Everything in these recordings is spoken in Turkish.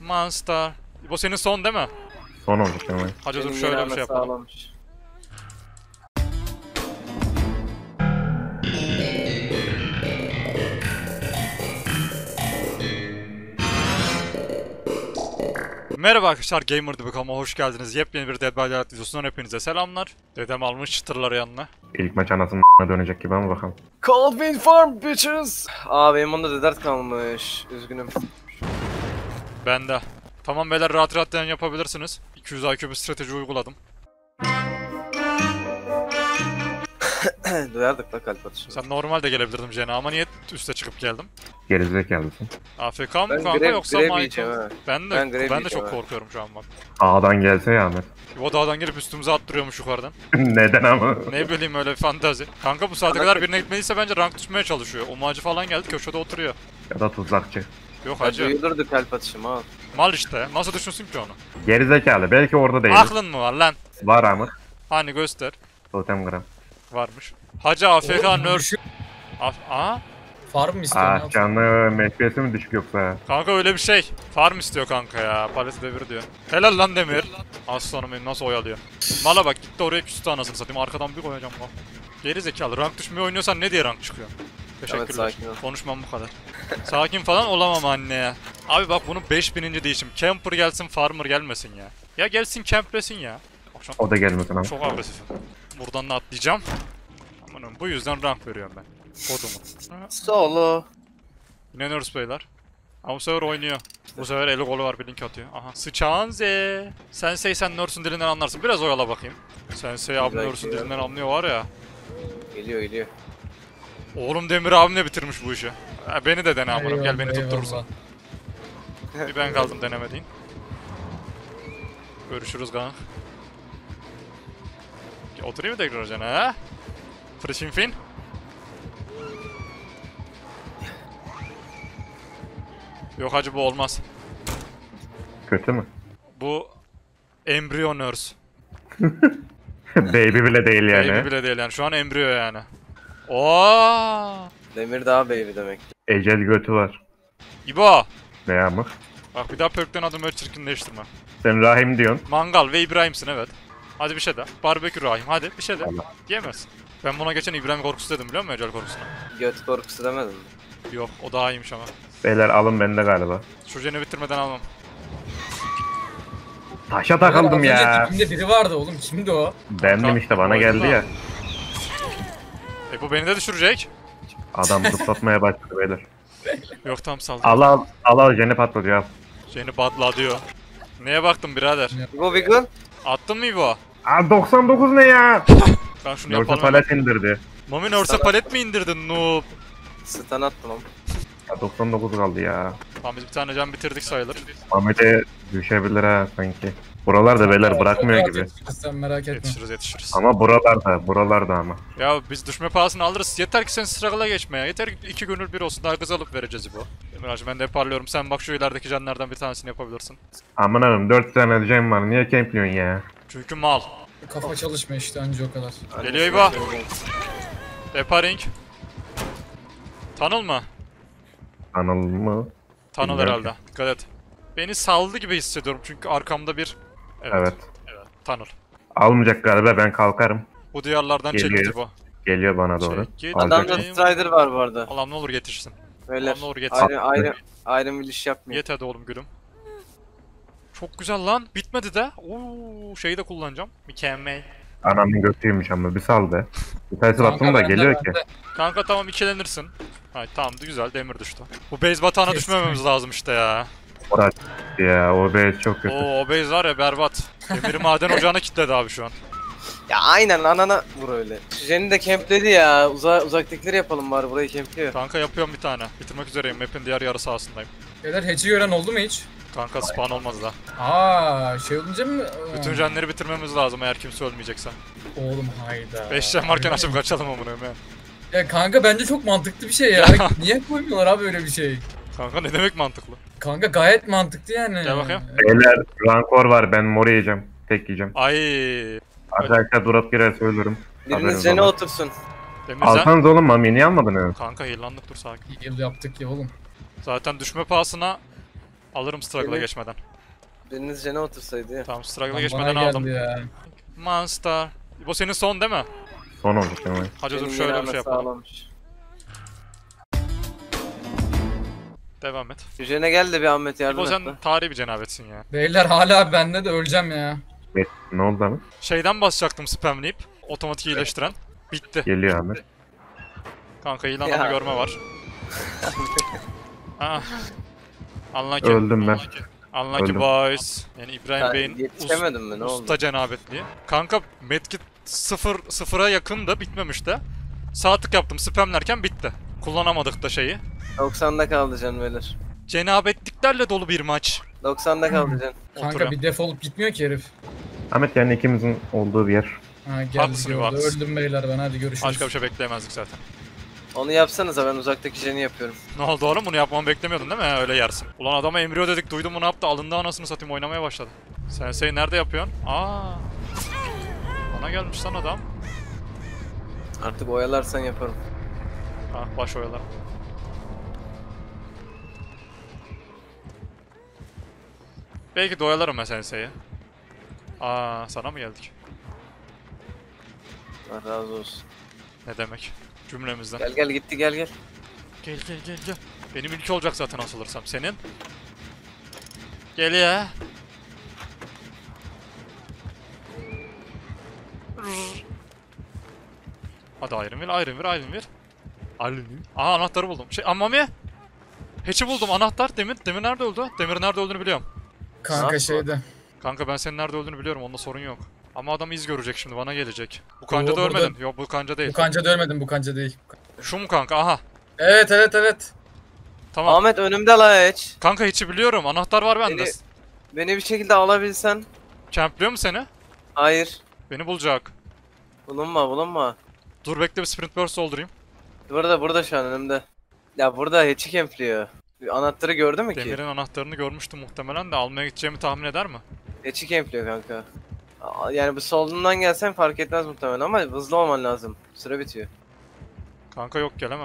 Monster. Bu senin son değil mi? Son olacak hemen. Hadi dur şöyle bir şey yapalım. Sağlamış. Merhaba arkadaşlar, Gamer.com'a hoş geldiniz. Yepyeni bir Dead by Daylight videosundan hepinize selamlar. Dedem almış çıtırları yanına. İlk maç anasının dönecek gibi ama bakalım. Cold Farm bitches. Aa benim onda da dert kalmış. Üzgünüm. Ben de. Tamam beyler, rahat rahat den yapabilirsiniz. 200 IQ bir strateji uyguladım. Duyardık la kalp atışı. Sen normal de gelebilirdim Jenna ama niye üste çıkıp geldim? Gerizekalısın. AFK mı Ben kanka grev yoksa yiyeceğim Michael? ha. Ben Ben grev de yiyeceğim çok ha. korkuyorum şu an bak. A'dan gelse ya Ahmet. O dağdan gelip üstümüze attırıyormuş yukarıdan. Neden ama? Ne bileyim, öyle bir fantazi. Kanka bu saate kadar birine gitmediyse bence rank düşmeye çalışıyor. Umacı falan geldi, köşede oturuyor. Ya da tuzakçı. Yok Ya hacı. duyulurdu kalp atışım ha. Mal işte. Nasıl düşünsün ki onu? Gerizekalı. Belki orada değil. Aklın mı var lan? Var ama. Hani göster. Totem gram. Varmış. Hacı AFK Oğlum, nerd. düşük Aa? farm mı istiyorsun? Ah canım. FPS'i mi düşük yoksa? Kanka öyle bir şey. Farm istiyor kanka ya. Paleti devir diyor. Helal lan Demir. Aslanım benim nasıl oyalıyor. Mala bak, gitti oraya küstü anasını satayım. Arkadan bir koyacağım bak. Geri zekalı. Rank düşmeyi oynuyorsan ne diye rank çıkıyor? Teşekkürler. Evet, sakin ol. Konuşmam bu kadar. Sakin falan olamam anne ya. Abi bak, bunun 5000. değişim. Camper gelsin, farmer gelmesin ya. Ya gelsin camplesin ya. Bak şu an O da gelmesin ama. çok agresifim. Buradan da atlayacağım. Amanım, bu yüzden rank veriyorum ben. Kodumu. Solo. Yine nurse beyler. Ama bu sefer oynuyor. Bu sefer eli golü var, bir link atıyor. Aha. Sıçağın Z. Sensei, sen nurse'un dilinden anlarsın. Biraz oyala bakayım. Sensei abi Güzel nurse'un gidiyor. dilinden anlıyor var ya. Geliyor. Oğlum Demir abim ne bitirmiş bu işi. Ha, beni de dene amınım, gel beni Eyvallah. tutturursun. Bir ben kaldım denemediğin. Görüşürüz kanka. Oturayım mı tekrar hocana ha? Frişin fin. Yok hacı, bu olmaz. Kötü mü? Bu embryo nurse. Baby bile değil yani. Baby bile değil yani, şu an embriyo yani. Oo! Demir daha baby demek. Ecel götü var. İbo! Ne yağmur? Bak bir daha perkten adımı öyle çirkinleştirme. Sen Rahim diyorsun. Mangal ve İbrahim'sin, evet. Hadi bir şey de. Barbekü Rahim, hadi bir şey de. Allah. Diyemezsin. Ben buna geçen İbrahim korkusu dedim, biliyor musun, ecel korkusuna? Göt korkusu demedin mi? Yok, o daha iyiymiş ama. Beyler alın bende galiba. Şu jeni bitirmeden almam. Taşa takıldım ya. Kimde biri vardı oğlum, kimdi o? Bendim işte, bana geldi ya. Bu beni de düşürecek. Adam zıplatmaya başladı beyler. Yok, tam saldım. Al jeni patlatıyor al. Jeni badla diyor. Neye baktın birader? Go Wiggle. Attın mı İbo? Aa 99 ne ya? Ben şunu Yoksa yapalım. palet indirdi. Mami Nurse'e palet mi indirdin noob? Stun attım ama. Ya 99 kaldı ya. Tamam, biz bir tane can bitirdik sayılır. Ahmet'e düşebilir ha sanki. Buralarda beyler bırakmıyor gibi. Sen merak etme. Yetişiriz. Ama buralarda ama. Ya biz düşme pahasını alırız. Yeter ki sen struggle'a geçme ya. Yeter ki 2 gönül bir olsun. Daha kız alıp vereceğiz İbo. Emiracığım, ben de parlıyorum. Sen bak şu ilerideki canlardan bir tanesini yapabilirsin. Aman abim 4 tane gem var, niye campliyorsun ya? Çünkü mal. Kafa çalışmıyor işte, anca o kadar. Geliyor İbo. Deparing. Tunnel mı? Anıl mı? Tunnel Bilmiyorum herhalde. Dikkat et. Beni saldı gibi hissediyorum çünkü arkamda bir... Evet. Tunnel. Almayacak galiba, ben kalkarım. Bu diyarlardan Geliyor. çekti bu. Geliyor bana doğru. Git. Alacak. Adamda Strider var bu arada. Allah'ım ne olur yetişsin. Beyler. Allah'ım ne olur yetişsin. Ayrı bir iş yapmıyor. Yet hadi oğlum gülüm. Çok güzel lan. Bitmedi de. Oo, şeyi de kullanacağım. Mükemmel. Anamın götüymüş ama bir sal be. Bir tanesi attım da geliyor ki. Kanka tamam, ikilenirsin. Hay tamam, güzel, demir düştü. Bu base batağına düşmememiz lazım işte ya. Orası ya, o base çok kötü. Oo, o base var ya berbat. Demiri maden ocağına kilitledi abi şu an. Ya aynen anana vur öyle. Jenny de campledi ya. Uzaktakileri yapalım bari, burayı campliyor. Kanka yapıyorum bir tane. Bitirmek üzereyim. Map'in diğer yarı sahasındayım. Beyler hatch'i gören oldu mu hiç? Kanka spawn olmaz da. Şey olunca mı? Bütün jenleri bitirmemiz lazım eğer kimse ölmeyecekse. Oğlum hayda. 5 jen varken açıp kaçalım amına koyayım ya. Ya kanka bence çok mantıklı bir şey ya. Niye koymuyorlar abi öyle bir şey? Kanka ne demek mantıklı? Kanka gayet mantıklı yani. Gel bakayım. Beyler rankor var, ben mor yiyeceğim. Tek yiyeceğim. Ay. Arkadaşlar drop girer söylüyorum. Biriniz Haberiniz Jenny olsun. otursun. Demir sen. Alsanız oğlum, mami niye almadınız? Kanka heal'landık, dur sakin. Yıl yaptık ya oğlum. Zaten düşme pahasına Alırım struggle'a Benim- geçmeden. Biriniz jene otursaydı ya. Tamam struggle'a Lan geçmeden bana aldım. geldi ya. Monster. Bu senin son değil mi? Son olacak ama. Hadi dur Benim şöyle yine bir şey ana yapalım. sağlamış. Devam et. Jene gel de bir Ahmet yardım İbo et sen lan. tarihi bir cenabetsin ya. Beyler hala bende de öleceğim ya. Ne oldu Ahmet? Şeyden basacaktım spamleyip. Otomatik iyileştiren. Bitti. Geliyor Ahmet. Kanka ilanı Ya. görme var. Ah. Unlucky. Öldüm ben. Unlucky Öldüm. boys. Yani İbrahim Ha, Bey'in yetişemedim mi ne oldu? usta cenabetliği. Kanka medkit 0'a yakındı, bitmemişti. Sağ tık yaptım spamlerken bitti. Kullanamadık da şeyi. 90'da kaldı can beyler. Cenabetliklerle dolu bir maç. 90'da kaldı can. Kanka Oturuyorum. bir defolup gitmiyor ki herif. Ahmet yani ikimizin olduğu bir yer. Ha geldi Haklısın, gördü. haklısın. Öldüm beyler ben hadi görüşürüz. Başka bir şey bekleyemezdik zaten. Onu yapsanıza ben uzaktaki jeni yapıyorum. Ne oldu oğlum, bunu yapmamı beklemiyordun değil mi? Öyle yersin. Ulan adama embriyo dedik, duydum bunu yaptı, alındı anasını satayım, oynamaya başladı. Sensei nerede yapıyorsun? Aa. Bana gelmiş lan adam. Artık oyalarsan yaparım. Ha, baş oyalarım. Belki de oyalarım ben Sensei'yi. Aa, sana mı geldik? Allah razı olsun. Ne demek? Cümlemizden. Gel gel gitti gel gel. Gel gel gel gel. Benim ilki olacak zaten asılırsam. Senin? Gel ya. Hadi Iron Will, Iron Will, Iron Will. Iron Will. Aha anahtarı buldum. Mami. Hatch'i buldum, anahtar. Demir nerede öldü? Demir nerede öldüğünü biliyorum. Kanka Ne şeyde. Kanka ben senin nerede öldüğünü biliyorum, onda sorun yok. Ama adam iz görecek şimdi, bana gelecek. Bu kanca da burada- ölmedin. Yok bu kanca değil. Bu kanca da ölmedim bu kanca değil. Şu mu kanka? Aha. Evet evet evet. Tamam. Ahmet önümde la hiç. Kanka hiç'i biliyorum. Anahtar var bende. Beni bir şekilde alabilsen. Campliyor mu seni? Hayır. Beni bulacak. Bulunma. Dur bekle, bir sprint burst doldurayım. Burada şu an önümde. Ya burada hatch'i kempliyor. Anahtarı gördü mü ki? Demir'in anahtarını görmüştüm muhtemelen de, almaya gideceğimi tahmin eder mi? Hatch'i kempliyor kanka. Yani bu solundan gelsen fark etmez muhtemelen ama hızlı olman lazım. Süre bitiyor. Kanka yok, gelemem.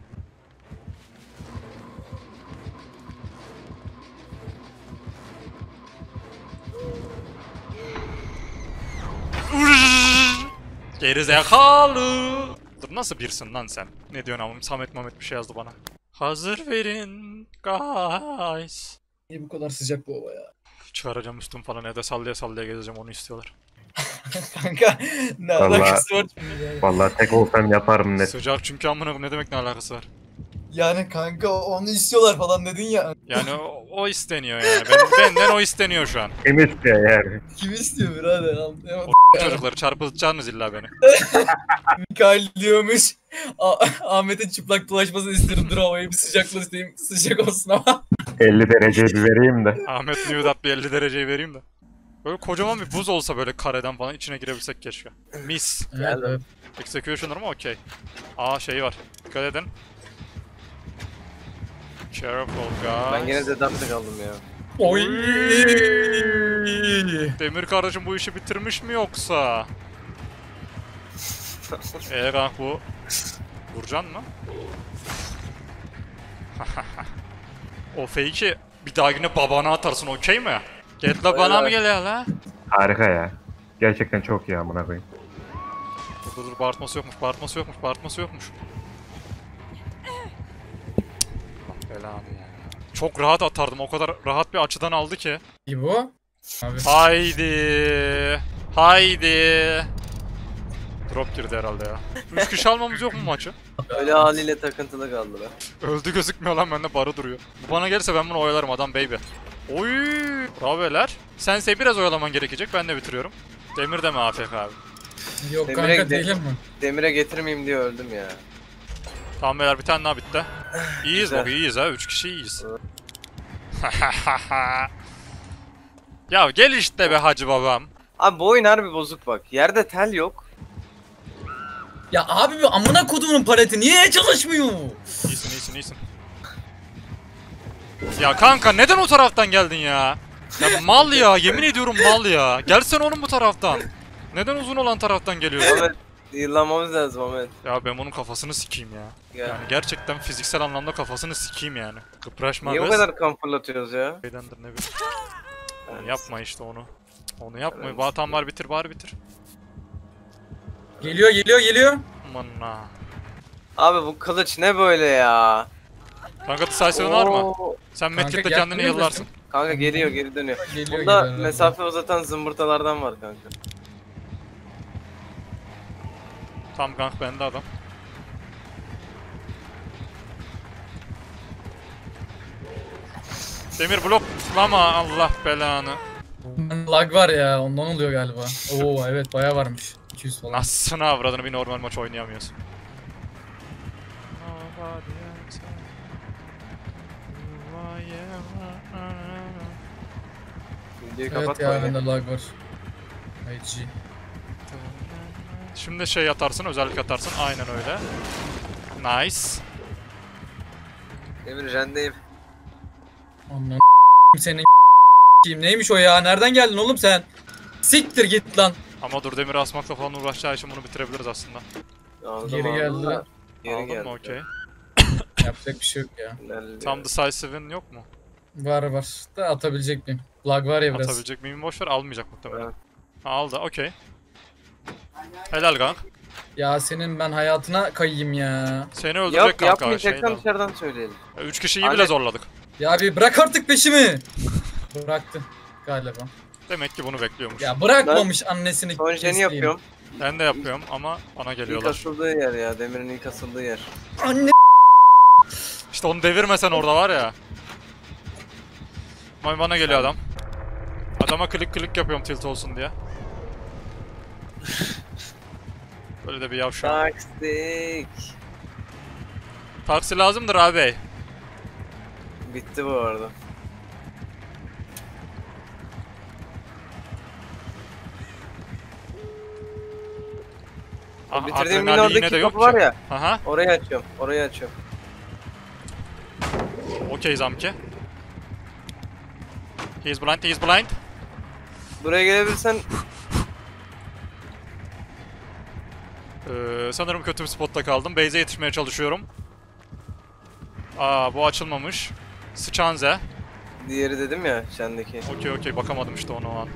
Gerizekalı. Dur, nasıl birsin lan sen? Ne diyorsun ama Samet Mehmet bir şey yazdı bana. Hazır verin guys. Niye bu kadar sıcak bu hava ya? Çıkaracağım üstüm falan, evde sallaya sallaya gezeceğim, onu istiyorlar. Kanka ne Vallahi- alakası var şimdi ya? Vallahi tek olsam yaparım net. Sıcak çünkü, amına koyayım, ne demek ne alakası var? Yani kanka onu istiyorlar falan dedin ya. Yani o isteniyor yani. Benden o isteniyor şu an. Kim istiyor yani? Kim istiyor birader anlayamadım. Çocukları çarpıtacaksınız illa beni. Mikael diyormuş. Ahmet'in çıplak dolaşmasını istiyorum. Dur havayı bir sıcakla isteyeyim. Sıcak olsun ama. 50 dereceyi bir vereyim de. Ahmet Newdat bir 50 dereceyi vereyim de. Böyle kocaman bir buz olsa böyle kareden falan, içine girebilsek keşke. Mis. Evet, evet. Executioner mı? Okey. Aa şey var. Dikkat edin. Careful guys. Ben gene dedakta kaldım ya. Oy. Demir kardeşim bu işi bitirmiş mi yoksa? Kanka bu... Vuracaksın mı? O fake'i bir daha yine babana atarsın, okey mi? Get la bana mı geliyor la? Harika ya. Gerçekten çok iyi amına koyayım. Dur bağırtması yokmuş. Belanı ya. Çok rahat atardım, o kadar rahat bir açıdan aldı ki. İbo. Abi. Haydi. Drop girdi herhalde ya. 3 kişi almamız yok mu maçı? Öyle haliyle takıntılı kaldı be. Öldü gözükmüyor lan, bende barı duruyor. Bu bana gelirse ben bunu oyalarım, adam baby. Oy! Bravo beyler. Sensei biraz oyalaman gerekecek, ben de bitiriyorum. Demir de mi AFK abi? Yok Demir'e kanka gidelim. değilim mi? Demire getirmeyeyim diye öldüm ya. Tamam beyler, bir tane daha bitti. İyiyiz Güzel. bak, iyiyiz ha, 3 kişi iyiyiz. Ya gel işte be hacı babam. Abi bu oyun harbi bozuk bak. Yerde tel yok. Ya abi bir amına kodumun paleti niye çalışmıyor? İyisin. Ya kanka neden o taraftan geldin ya? Ya mal ya, yemin ediyorum mal ya. Gelsene oğlum bu taraftan. Neden uzun olan taraftan geliyorsun? Ahmet Yıllanmamız lazım Ahmet. Ya ben bunun kafasını sikeyim ya. Gel. Yani gerçekten fiziksel anlamda kafasını sikeyim yani. Kıpraşma Niye bu bez. kadar kan fırlatıyoruz ya? Şeydendir ne bileyim. Onu Yani yapma işte onu. Onu yapma. Evet. Tamam bari bitir bari bitir. Geliyor geliyor geliyor. Aman ha. Abi bu kılıç ne böyle ya? Kanka decisive'ın var mı? Oo. Sen Kanka Medkit'te gel, kendini geliyor yıllarsın. Kanka geliyor geri dönüyor. Geliyor Bunda geliyor. mesafe uzatan zımbırtalardan var kanka. Tam kanka bende adam. Demir bloklama Allah belanı. Lag var ya ondan oluyor galiba. Oo evet bayağı varmış. 200 falan. Nasılsın avradını bir normal maç oynayamıyorsun. Videoyu Evet kapat ya ya. bende lag var. IG. Şimdi şey atarsın, özellik atarsın. Aynen öyle. Nice. Emir jendeyim. Aman senin neymiş o ya? Nereden geldin oğlum sen? Siktir git lan. Ama dur demiri asmakla falan uğraşacağı için bunu bitirebiliriz aslında. Aldım, Geri aldım geldi. da. Geri Aldın geldi. mı? Okey. Yapacak bir şey yok ya. Ilerliyor. Tam decisive'in yok mu? Var. Da atabilecek miyim? Lag var ya biraz. Atabilecek miyim? Boşver almayacak muhtemelen. Evet. Ha, aldı okey. Helal kank. Ya senin ben hayatına kayayım ya. Seni öldürecek Yok kanka. yapmayacaksan dışarıdan söyleyelim. 3 kişiyi Hani- bile zorladık. Ya bir bırak artık peşimi. Bıraktı galiba. Demek ki bunu bekliyormuş. Ya bırakmamış annesini. Son jeni keseyim. yapıyorum. Ben de yapıyorum ama bana İlk geliyorlar. asıldığı yer ya. Demir'in ilk asıldığı yer. Anne. İşte onu devirmesen orada var ya. Bana geliyor adam. Adama klik yapıyorum tilt olsun diye. Böyle de bir yavşak. Taktik. Taksi lazımdır abi. Bitti bu arada. Aha, Bitirdiğim adrenalin yine yine de oradaki yok kapı var ki. ya. Aha. Orayı açıyorum. Orayı açıyorum. Okey Zamki. He's blind. Buraya gelebilirsen Sanırım kötü bir spotta kaldım. Base'e yetişmeye çalışıyorum. Aa bu açılmamış. Sıçanze. diğeri dedim ya sendeki. Okey bakamadım işte onu o an.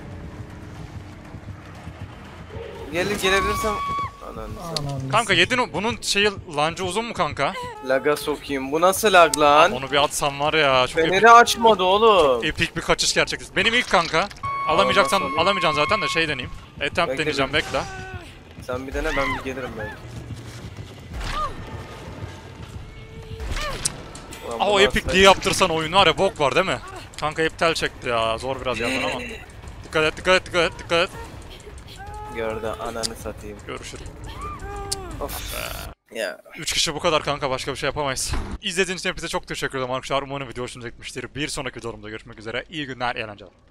Gelebilirsem ananı Anam. Kanka yedin o. Bunun şeyi lancı uzun mu kanka? laga sokayım. Bu nasıl lag lan? Onu bir atsam var ya. Çok Feneri açmadı oğlum. epik bir kaçış gerçekleşti. Benim ilk kanka. Alamayacaksan Olmaz, alamayacaksın zaten de şey deneyeyim. Attempt Bekle, deneyeceğim bekle. Sen bir dene ben bir gelirim belki. Ulan Aa o bunu epikliği yaptırsan oyun var ya bok var değil mi? Kanka hep tel çekti ya. Zor biraz yapman ama. Dikkat et. gördü ananı satayım. Görüşürüz. Of. Ya. 3 kişi bu kadar kanka başka bir şey yapamayız. İzlediğiniz için hepinize çok teşekkür ederim arkadaşlar. Umarım video hoşunuza gitmiştir. Bir sonraki videomda görüşmek üzere. İyi günler, eğlenceler.